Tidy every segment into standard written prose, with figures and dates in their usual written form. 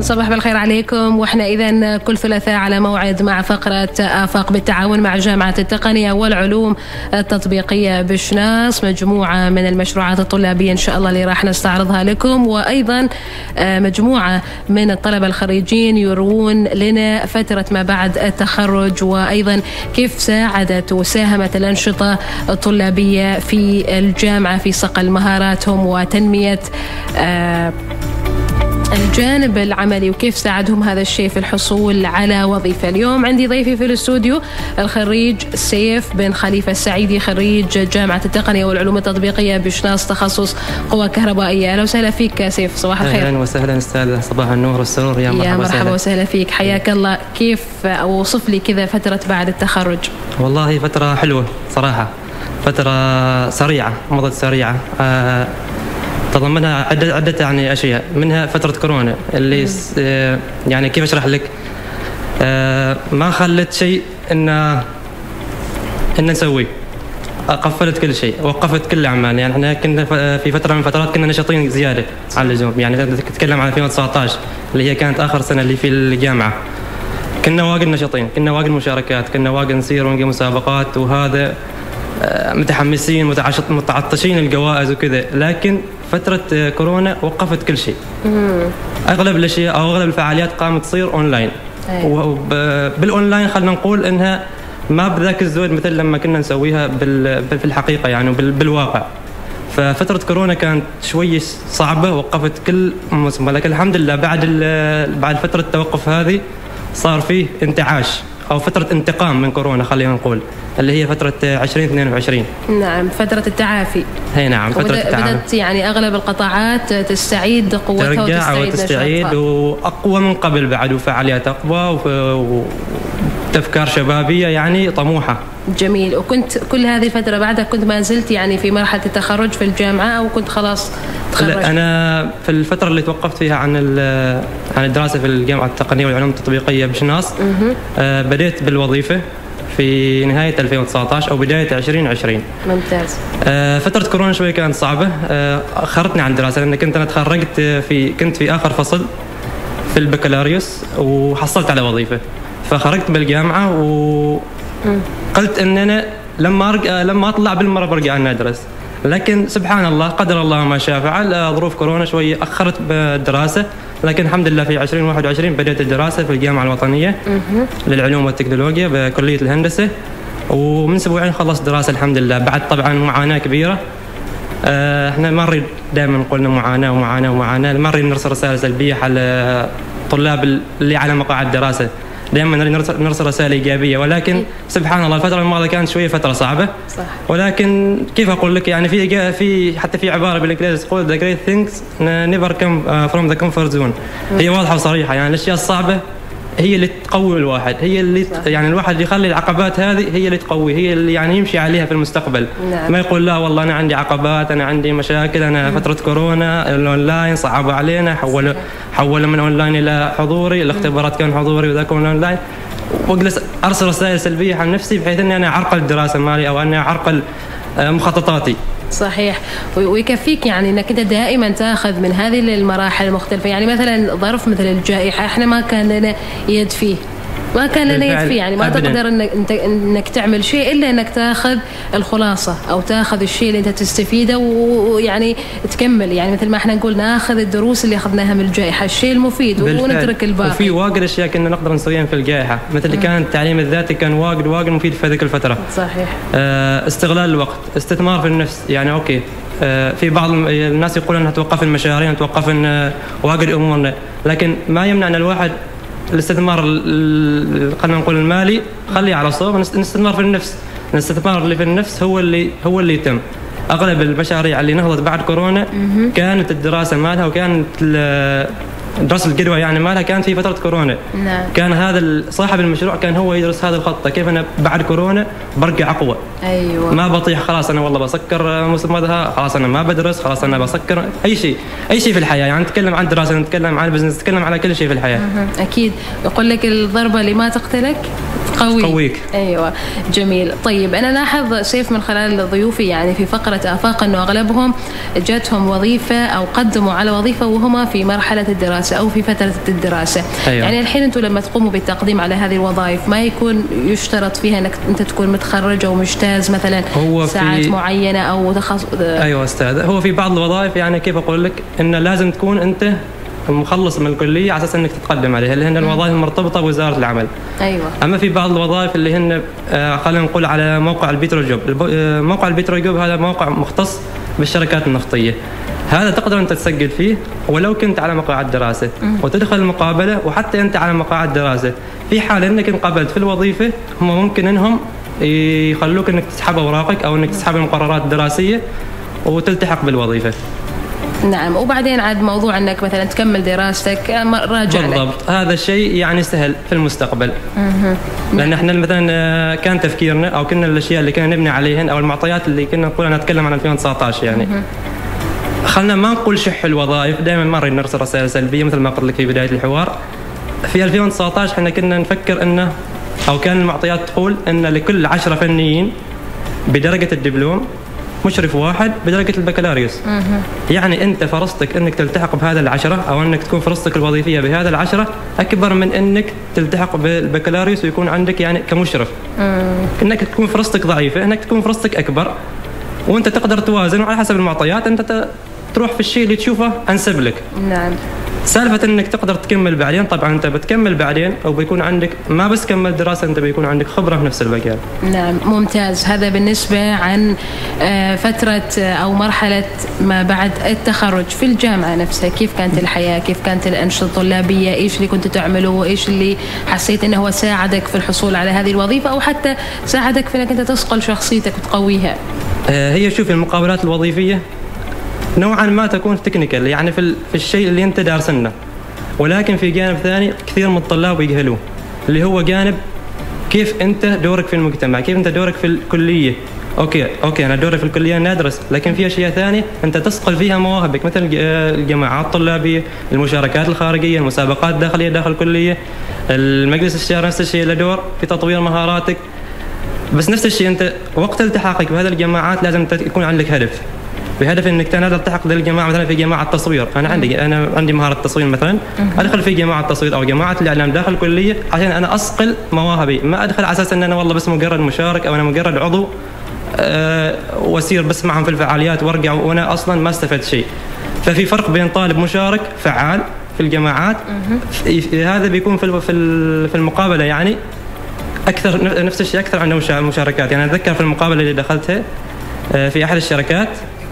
صباح بالخير عليكم. واحنا اذا كل ثلاثاء على موعد مع فقره آفاق بالتعاون مع جامعه التقنيه والعلوم التطبيقيه بشناص، مجموعه من المشروعات الطلابيه ان شاء الله اللي راح نستعرضها لكم، وايضا مجموعه من الطلبه الخريجين يروون لنا فتره ما بعد التخرج، وايضا كيف ساعدت وساهمت الانشطه الطلابيه في الجامعه في صقل مهاراتهم وتنميه الجانب العملي، وكيف ساعدهم هذا الشيء في الحصول على وظيفة. اليوم عندي ضيفي في الاستوديو الخريج سيف بن خليفة السعيدي، خريج جامعة التقنية والعلوم التطبيقية بشناص، تخصص قوى كهربائية. أهلا وسهلا فيك سيف، صباح الخير. أهلا وسهلا أستاذ، صباح النور والسرور، يا مرحبا. يا مرحبا وسهلا فيك، حياك الله. كيف أوصف لي كذا فترة بعد التخرج؟ والله فترة حلوة صراحة، فترة سريعة، مضت سريعة، تضمنها عدة يعني أشياء، منها فترة كورونا اللي يعني كيف أشرح لك، ما خلت شيء إن نسويه، قفلت كل شيء، وقفت كل الأعمال. يعني إحنا كنا في فترة من الفترات كنا نشاطين زيادة عن اللزوم، يعني تتكلم عن 2019 اللي هي كانت آخر سنة اللي في الجامعة، كنا واجد نشاطين، كنا واجد مشاركات، كنا واجد نسير ونجي مسابقات، وهذا متحمسين متعطشين الجوائز وكذا. لكن فترة كورونا وقفت كل شيء، أغلب الأشياء أو أغلب الفعاليات قامت تصير أونلاين. بالأونلاين خلينا نقول إنها ما بذاك الزود مثل لما كنا نسويها في الحقيقة يعني بالواقع. ففترة كورونا كانت شوي صعبة، وقفت كل موسم، لكن الحمد لله بعد فترة التوقف هذه صار فيه انتعاش أو فترة انتقام من كورونا خلينا نقول، اللي هي فترة 2022. نعم، فترة التعافي. هي نعم، فترة التعافي. بدأت يعني أغلب القطاعات تستعيد قوتها ترجع وتستعيد وأقوى من قبل بعد، وفعاليات أقوى وأفكار شبابية يعني طموحة. جميل. وكنت كل هذه الفترة بعدها كنت ما زلت يعني في مرحلة التخرج في الجامعة، أو كنت خلاص تخرجت؟ لا، أنا في الفترة اللي توقفت فيها عن الدراسة في الجامعة التقنية والعلوم التطبيقية بشناص، بديت بالوظيفة في نهاية 2019 أو بداية 2020. ممتاز. فترة كورونا شوي كانت صعبة، أخرتني عن الدراسة، لأن أنا تخرجت كنت في آخر فصل في البكالوريوس وحصلت على وظيفة، فخرجت بالجامعة وقلت إن أنا لما أطلع بالمرة برجع أن أدرس. لكن سبحان الله، قدر الله ما شاء فعل، ظروف كورونا شوي أخرت بالدراسة، لكن الحمد لله في 2021 بدأت الدراسة في الجامعة الوطنية للعلوم والتكنولوجيا بكلية الهندسة، ومن أسبوعين خلصت دراسة الحمد لله، بعد طبعا معاناة كبيرة. احنا ما نريد دائما نقول معاناة ومعاناة ومعاناة، ما نريد نرسل رسائل سلبية على الطلاب اللي على مقاعد الدراسة، دائما نرسل رسائل إيجابية. ولكن سبحان الله الفترة الماضية كانت شوية فترة صعبة، صح. ولكن كيف أقول لك، يعني في حتى في عبارة بالإنجليزي تقول the great things never come from the comfort zone. هي واضحة وصريحة، يعني الأشياء الصعبة هي اللي تقوي الواحد، هي اللي يعني الواحد اللي يخلي العقبات هذه هي اللي تقوي، هي اللي يعني يمشي عليها في المستقبل. نعم. ما يقول لا والله أنا عندي عقبات، أنا عندي مشاكل، أنا فترة كورونا الأونلاين صعبوا علينا، حولوا من أونلاين إلى حضوري، الاختبارات كان حضوري وذاك أونلاين، واجلس أرسل رسائل سلبية عن نفسي بحيث أني أنا أعرقل الدراسة مالي أو أني أعرقل مخططاتي. صحيح. ويكفيك يعني انك انت دائما تاخذ من هذه المراحل المختلفه، يعني مثلا ظرف مثل الجائحه احنا ما كان لنا يد فيه، ما كان لنا يد فيه، يعني ما تقدر انك تعمل شيء الا انك تاخذ الخلاصه او تاخذ الشيء اللي انت تستفيده ويعني تكمل، يعني مثل ما احنا نقول ناخذ الدروس اللي اخذناها من الجائحه، الشيء المفيد ونترك الباقي. وفي واجد اشياء كنا نقدر نسويها في الجائحه، مثل كان التعليم الذاتي كان واجد مفيد في هذيك الفتره. صحيح. استغلال الوقت، استثمار في النفس، يعني اوكي في بعض الناس يقولون انها توقف المشاريع، توقف واجد امورنا، لكن ما يمنع ان الواحد الاستثمار خلينا نقول المالي خليه على صوب، نستثمر في النفس، الاستثمار اللي في النفس هو اللي يتم. اغلب المشاريع اللي نهضت بعد كورونا كانت الدراسه مالها وكانت دراسة الجدوى يعني مالها كانت في فترة كورونا. نعم. كان هذا صاحب المشروع كان هو يدرس هذه الخطة، كيف أنا بعد كورونا برجع أقوى. أيوة. ما بطيح خلاص أنا والله بسكر موسم هذا، خلاص أنا ما بدرس، خلاص أنا بسكر أي شيء في الحياة، يعني نتكلم عن دراسة، نتكلم عن بزنس، نتكلم على كل شيء في الحياة. أكيد. يقول لك الضربة اللي ما تقتلك تقويك. أيوة. جميل. طيب أنا لاحظ سيف من خلال ضيوفي يعني في فقرة آفاق أنه أغلبهم جاتهم وظيفة أو قدموا على وظيفة وهم في مرحلة الدراسة. الدراسة أو في فترة الدراسة. أيوة. يعني الحين أنتم لما تقوموا بالتقديم على هذه الوظائف ما يكون يشترط فيها أنك أنت تكون متخرج أو مجتاز مثلا ساعات معينة أو تخصص؟ أيوة أستاذ، هو في بعض الوظائف يعني كيف أقول لك إنه لازم تكون أنت مخلص من الكلية على أساس إنك تتقدم عليها، اللي هن الوظائف المرتبطة بوزارة العمل. أيوة. أما في بعض الوظائف اللي هن خلينا نقول على موقع البيترو جوب. موقع البيترو جوب هذا موقع مختص بالشركات النفطية، هذا تقدر أنت تسجل فيه ولو كنت على مقاعد دراسة وتدخل المقابلة، وحتى أنت على مقاعد دراسة في حال أنك انقبلت في الوظيفة هم ممكن أنهم يخلوك أنك تسحب أوراقك أو أنك تسحب المقررات الدراسية وتلتحق بالوظيفة. نعم، وبعدين عاد موضوع أنك مثلا تكمل دراستك راجع بالضبط. هذا الشيء يعني سهل في المستقبل. لأن احنا مثلا كان تفكيرنا أو كنا الأشياء اللي كنا نبني عليهن أو المعطيات اللي كنا نقول، أنا أتكلم عن 2019 يعني خلنا ما نقول شح الوظائف، دائما ما نريد نرسل رسائل سلبية مثل ما قلت لك في بداية الحوار. في 2019 احنا كنا نفكر انه او كان المعطيات تقول ان لكل 10 فنيين بدرجة الدبلوم مشرف واحد بدرجة البكالوريوس. يعني انت فرصتك انك تلتحق بهذا ال10 او انك تكون فرصتك الوظيفية بهذا ال10 اكبر من انك تلتحق بالبكالوريوس ويكون عندك يعني كمشرف. انك تكون فرصتك ضعيفة، انك تكون فرصتك اكبر، وانت تقدر توازن وعلى حسب المعطيات انت تروح في الشيء اللي تشوفه انسب لك. نعم. سالفة انك تقدر تكمل بعدين، طبعا انت بتكمل بعدين او بيكون عندك ما بس كمل دراسة، انت بيكون عندك خبرة في نفس المجال. نعم ممتاز. هذا بالنسبة عن فترة او مرحلة ما بعد التخرج في الجامعة نفسها. كيف كانت الحياة؟ كيف كانت الأنشطة الطلابية؟ ايش اللي كنت تعمله؟ ايش اللي حسيت انه هو ساعدك في الحصول على هذه الوظيفة او حتى ساعدك في انك انت تصقل شخصيتك وتقويها؟ هي شوف المقابلات الوظيفية نوعا ما تكون تكنيكال يعني في الشيء اللي انت دارسنه، ولكن في جانب ثاني كثير من الطلاب يجهلوه اللي هو جانب كيف انت دورك في المجتمع، كيف انت دورك في الكليه. اوكي انا دوري في الكليه ندرس، لكن في اشياء ثانيه انت تصقل فيها مواهبك مثل الجماعات الطلابيه، المشاركات الخارجيه، المسابقات الداخليه داخل الكليه، المجلس الشعري نفس الشيء له دور في تطوير مهاراتك. بس نفس الشيء انت وقت التحاقك بهذه الجماعات لازم يكون عندك هدف، بهدف انك انا التحق بالجماعه مثلا في جماعه تصوير، انا عندي مهاره تصوير مثلا، ادخل في جماعه تصوير او جماعه الاعلام داخل الكليه عشان انا اصقل مواهبي، ما ادخل على اساس ان انا والله بس مجرد مشارك او انا مجرد عضو واسير بس معهم في الفعاليات وارجع وانا اصلا ما استفدت شيء. ففي فرق بين طالب مشارك فعال في الجماعات، هذا بيكون في المقابله يعني اكثر، نفس الشيء اكثر عنده مشاركات. يعني اتذكر في المقابله اللي دخلتها في احد الشركات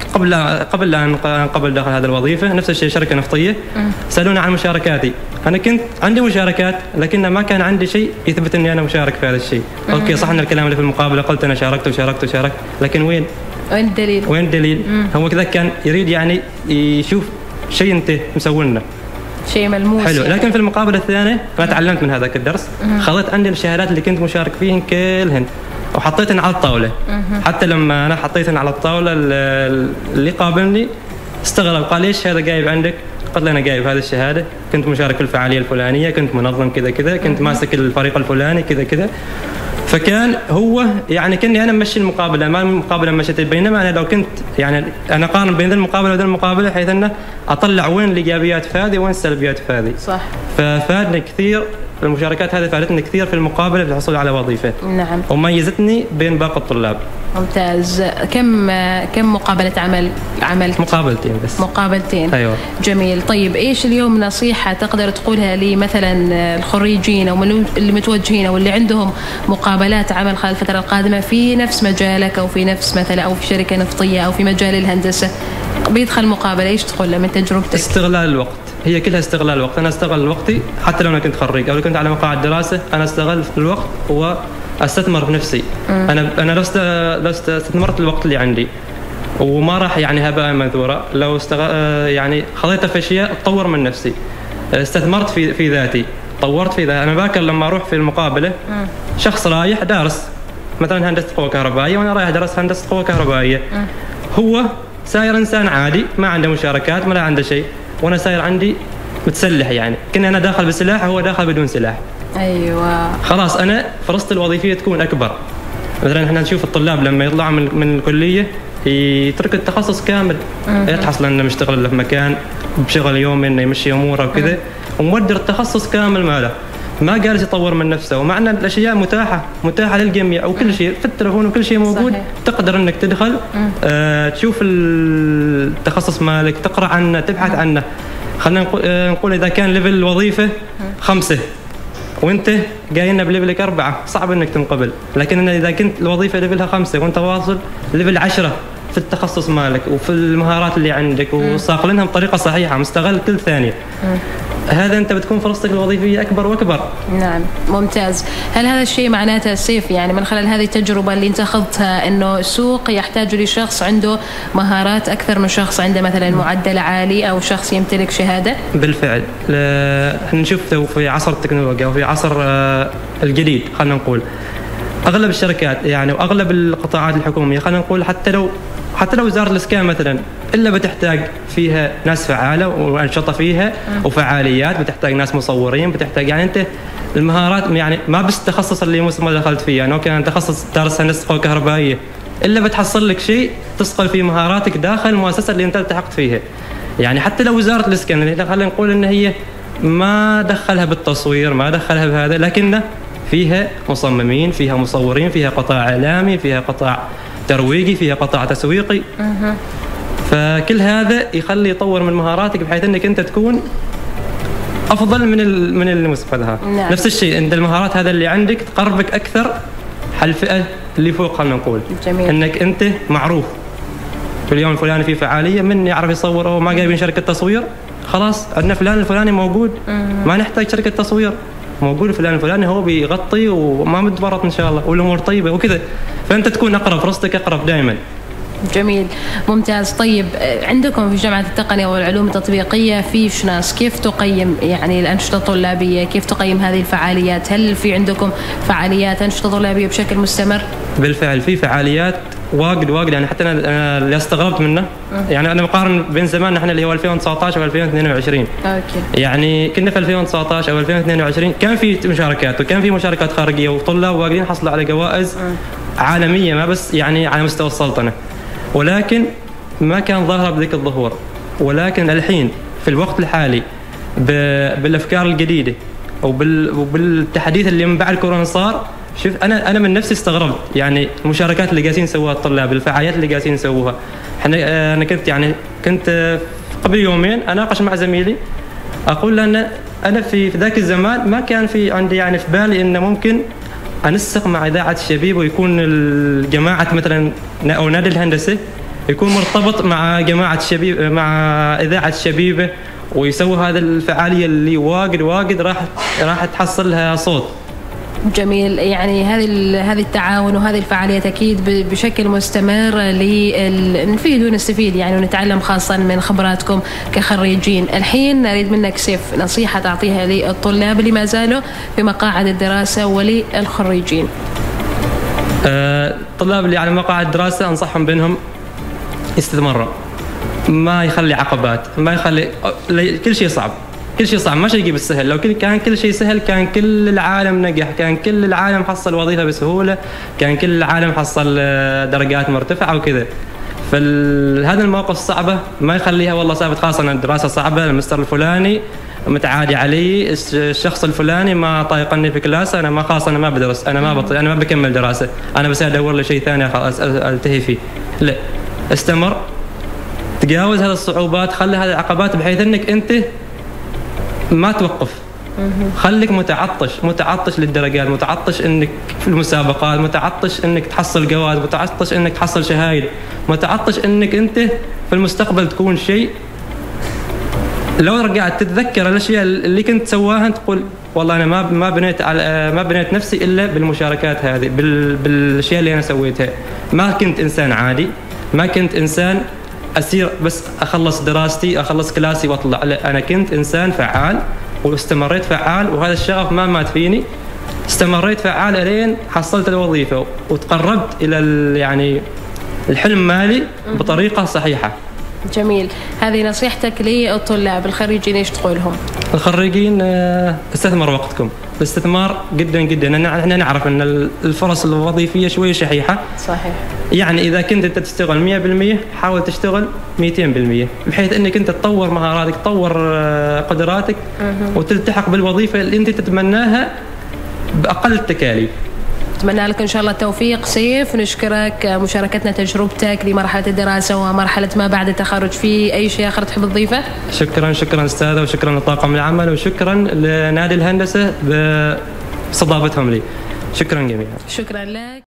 قبل أن قبل دخل هذه الوظيفة، نفس الشيء شركة نفطية، سألونا عن مشاركاتي. أنا كنت عندي مشاركات لكن ما كان عندي شيء يثبت أني أنا مشارك في هذا الشيء. أوكي صح أن الكلام اللي في المقابلة قلت أنا شاركت لكن وين الدليل؟ وين الدليل؟ هو كذا كان يريد يعني يشوف شيء أنت مسوي لنا، شيء ملموس حلو يعني. لكن في المقابلة الثانية أنا تعلمت من هذاك الدرس، خذيت عندي الشهادات اللي كنت مشارك فيهن كلهن وحطيتهن على الطاولة. حتى لما أنا حطيتهن على الطاولة اللي قابلني استغرب، قال ليش هذا جايب عندك؟ قلت له أنا جايب هذه الشهادة، كنت مشارك في الفعالية الفلانية، كنت منظم كذا، كنت ماسك الفريق الفلاني كذا. فكان هو يعني كني أنا ممشي المقابلة، ما المقابلة مشيت. بينما أنا لو كنت يعني أنا قارن بين المقابلة وذا المقابلة حيث أنه أطلع وين الإيجابيات في هذه وين السلبيات في هذه. صح. ففادني كثير المشاركات هذه، فادتني كثير في المقابلة في الحصول على وظيفة. نعم. وميزتني بين باقي الطلاب. ممتاز. كم مقابلة عملت؟ مقابلتين بس. مقابلتين. أيوة. جميل. طيب ايش اليوم نصيحة تقدر تقولها لي مثلا الخريجين او اللي متوجهين او اللي عندهم مقابلات عمل خلال الفترة القادمة في نفس مجالك او في نفس مثلا او في شركة نفطية او في مجال الهندسة، بيدخل مقابلة ايش تقول له من تجربتك؟ استغلال الوقت، هي كلها استغلال الوقت. أنا أستغل وقتي حتى لو أنا كنت خريج أو لو كنت على مقاعد دراسة، أنا أستغل الوقت وأستثمر في نفسي. أنا لو استثمرت الوقت اللي عندي وما راح يعني هباء منثورا، لو يعني خذيته في أشياء تطور من نفسي، استثمرت في ذاتي، طورت في ذاتي. أنا باكر لما أروح في المقابلة شخص رايح دارس مثلا هندسة قوة كهربائية وأنا رايح درس هندسة قوة كهربائية، هو ساير إنسان عادي ما عنده مشاركات ولا عنده شيء، وانا ساير عندي متسلح. يعني كنا انا داخل بسلاح وهو داخل بدون سلاح. ايوه خلاص انا فرصتي الوظيفيه تكون اكبر. مثلا احنا نشوف الطلاب لما يطلعوا من الكليه يترك التخصص كامل، يتحصل انه مشتغل في مكان بشغل يومي انه يمشي اموره وكذا، ومودر التخصص كامل ماله، ما جالس يطور من نفسه. ومعنا الاشياء متاحه للجميع وكل شيء في التليفون وكل شيء موجود. صحيح. تقدر انك تدخل تشوف التخصص مالك، تقرا عنه، تبحث عنه. خلينا نقول اذا كان ليفل الوظيفه 5 وانت جاينا بليفلك 4 صعب انك تنقبل، لكن اذا كنت الوظيفه ليفلها 5 وانت واصل ليفل 10 في التخصص مالك وفي المهارات اللي عندك وصاقلينها بطريقه صحيحه، مستغل كل ثانيه، هذا انت بتكون فرصتك الوظيفيه اكبر واكبر. نعم ممتاز. هل هذا الشيء معناته سيف يعني من خلال هذه التجربه اللي انت اخذتها انه السوق يحتاج لشخص عنده مهارات اكثر من شخص عنده مثلا معدل عالي او شخص يمتلك شهاده؟ بالفعل احنا نشوف في عصر التكنولوجيا وفي عصر الجديد، خلينا نقول اغلب الشركات يعني واغلب القطاعات الحكوميه، خلينا نقول حتى لو وزاره الاسكان مثلا الا بتحتاج فيها ناس فعاله وانشطه فيها وفعاليات، بتحتاج ناس مصورين، بتحتاج يعني انت المهارات يعني ما بس التخصص اللي ما دخلت فيه، يعني اوكي انا تخصص دارس هندسه قوى كهربائيه، الا بتحصل لك شيء تصقل فيه مهاراتك داخل المؤسسه اللي انت التحقت فيها. يعني حتى لو وزاره الاسكان اللي خلينا نقول ان هي ما دخلها بالتصوير، ما دخلها بهذا، لكن فيها مصممين، فيها مصورين، فيها قطاع اعلامي، فيها قطاع ترويجي، فيها قطاع تسويقي. فكل هذا يخلي يطور من مهاراتك بحيث انك انت تكون افضل من اللي مسبقها. نعم. نفس الشيء انت المهارات هذا اللي عندك تقربك اكثر على الفئه اللي فوق، خلينا نقول. جميل. انك انت معروف في اليوم الفلاني في فعاليه، من يعرف يصور او ما جايبين شركه تصوير، خلاص عندنا فلان الفلاني موجود، ما نحتاج شركه تصوير، موجود فلان الفلاني هو بيغطي وما متورط ان شاء الله والامور طيبه وكذا، فانت تكون اقرب، فرصتك اقرب دائما. جميل ممتاز. طيب عندكم في جامعة التقنية والعلوم التطبيقية في شناس كيف تقيم يعني الأنشطة الطلابية؟ كيف تقيم هذه الفعاليات؟ هل في عندكم فعاليات أنشطة طلابية بشكل مستمر؟ بالفعل في فعاليات واجد، يعني حتى أنا اللي استغربت منه، يعني أنا بقارن بين زمان نحن اللي هو 2019 و 2022. أوكي. يعني كنا في 2019 أو 2022 كان في مشاركات وكان في مشاركات خارجية وطلاب واجدين حصلوا على جوائز عالمية، ما بس يعني على مستوى السلطنة، ولكن ما كان ظاهرة بذيك الظهور. ولكن الحين في الوقت الحالي بالأفكار الجديدة وبالتحديث اللي من بعد كورونا صار، شوف أنا من نفسي استغربت، يعني المشاركات اللي قاعدين يسووها الطلاب، الفعاليات اللي قاعدين يسووها. أنا كنت قبل يومين أناقش مع زميلي، أقول له أنا في ذاك الزمان ما كان في عندي يعني في بالي إنه ممكن أنسق مع إذاعة الشبيب ويكون الجماعة مثلا أو نادي الهندسة يكون مرتبط مع جماعة الشبيب مع إذاعة الشبيبة ويسوي هذا الفعالية اللي واجد راح تحصل لها صوت. جميل. يعني هذه التعاون وهذه الفعاليات اكيد بشكل مستمر نفيد ونستفيد يعني ونتعلم خاصه من خبراتكم كخريجين. الحين نريد منك سيف نصيحه تعطيها للطلاب اللي ما زالوا في مقاعد الدراسه وللخريجين. الطلاب اللي على مقاعد الدراسه انصحهم بانهم يستمروا، ما يخلي عقبات، ما يخلي كل شيء صعب، ما شيء يجي بالسهل. لو كان كل شيء سهل كان كل العالم نجح، كان كل العالم حصل وظيفة بسهولة، كان كل العالم حصل درجات مرتفعة وكذا. فهذا المواقف الصعبة ما يخليها والله ثابت، خاصة أن الدراسة صعبة، المستر الفلاني متعادي علي، الشخص الفلاني ما طايقني في كلاس، أنا ما خلاص أنا ما بدرس، أنا ما بكمل دراسة، أنا بس أدور لي شيء ثاني ألتهي فيه. لا، استمر، تجاوز هذه الصعوبات، خلي هذه العقبات بحيث أنك أنت ما توقف. خليك متعطش للدرجات، متعطش انك في المسابقات، متعطش انك تحصل جوائز، متعطش انك تحصل شهايد، متعطش انك انت في المستقبل تكون شيء. لو رجعت تتذكر الاشياء اللي كنت سواها تقول والله انا ما بنيت نفسي الا بالمشاركات هذه، بالاشياء اللي انا سويتها. ما كنت انسان عادي، ما كنت انسان أسير بس أخلص دراستي أخلص كلاسي وأطلع، لا، أنا كنت إنسان فعال واستمريت فعال، وهذا الشغف ما مات فيني. استمريت فعال ألين حصلت الوظيفة وتقربت إلى يعني الحلم مالي بطريقة صحيحة. جميل. هذه نصيحتك للطلاب الخريجين، ايش تقول لهم؟ الخريجين استثمروا وقتكم. الاستثمار جدا جدا، احنا نعرف ان الفرص الوظيفيه شويه شحيحه. صحيح. يعني اذا كنت انت تشتغل 100% حاول تشتغل 200%، بحيث انك انت تطور مهاراتك، تطور قدراتك، وتلتحق بالوظيفه اللي انت تتمناها باقل التكاليف. أتمنى لك إن شاء الله التوفيق سيف، نشكرك مشاركتنا تجربتك لمرحلة الدراسة ومرحلة ما بعد التخرج. في أي شيء آخر تحب تضيفه؟ شكرا أستاذة، وشكرا لطاقم العمل، وشكرا لنادي الهندسة باستضافتهم لي. شكرا جميعا. شكرا لك.